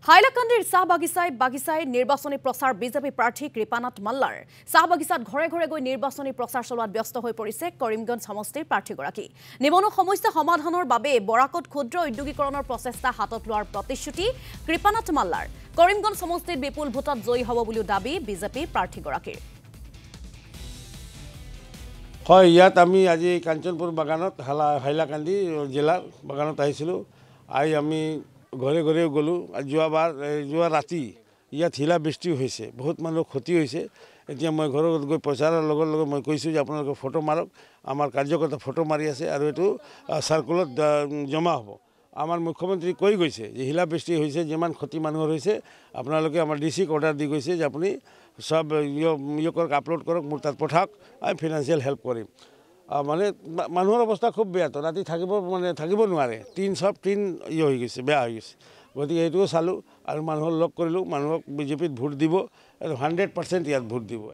Hailakandi Sah Bagisai Nirbasoni Prosar BJP Party Kripanat Mallar Sah Bagisat Ghore Ghore Nirbasoni Prosar Solat Byosto Hoi Porise Karimganj Samostir Party Goraki Nibono Samosta Samadhanor Babe Borakot Khudro Udyogikoronor Procesta Hatot Loar Protishuti Kripanat Mallar Karimganj Samostir Bipul Bhotat Joyi Hobo Buliu Dabi BJP Party Gorakir হয় ইয়াত আমি আজি কাঞ্চনপুৰ বাগানত হাইলাকান্দি জিলাৰ বাগানত আহিছিলো আই আমি ঘৰে ঘৰে গলো যোৱা ৰাতি ইয়াত হিলা বৃষ্টি হৈছে বহুত মানুহ ক্ষতি হৈছে এতিয়া মই ঘৰত গৈ প্ৰচাৰৰ লগত মই কৈছো যে আপোনালোকে ফটো মাৰক আমাৰ কাৰ্যকৰ্তা ফটো মাৰি আছে আৰু এটো সাৰ্কুলত জমা হ'ব আমাৰ মুখ্যমন্ত্ৰী কৈ গৈছে যে হিলা বৃষ্টি হৈছে যেমান ক্ষতি মানুহৰ হৈছে আপোনালোকে আমাৰ ডিসিক অৰ্ডাৰ দি গৈছে যে আপুনি সব ইয়কৰ আপলোড কৰক মোৰ তাত পঠাওক আই ফাইনান্সিয়াল হেল্প কৰিম মানে মানুহৰ অৱস্থা খুব বেয়া তো ৰাতি থাকিব নোৱাৰে তিন হৈ গৈছে বেয়া হৈ গৈছে গতিকে এইটো চালো আৰু মানুহৰ লগ কৰিলো মানুহক বিজেপিত ভোট দিব 100% ইয়াত ভোট দিব